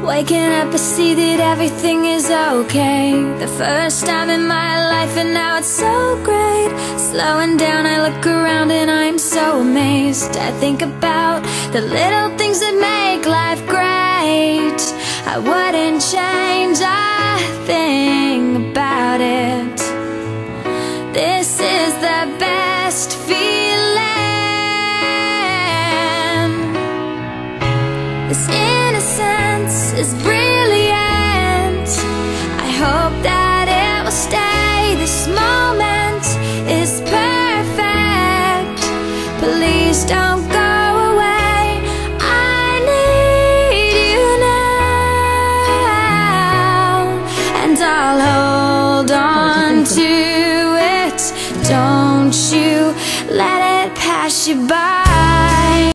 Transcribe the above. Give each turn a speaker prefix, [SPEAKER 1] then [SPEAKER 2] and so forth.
[SPEAKER 1] Waking up, I see that everything is okay. The first time in my life, and now it's so great. Slowing down, I look around and I'm so amazed. I think about the little things that make life great. I wouldn't change a thing about it. This is the best feeling. This innocence is brilliant.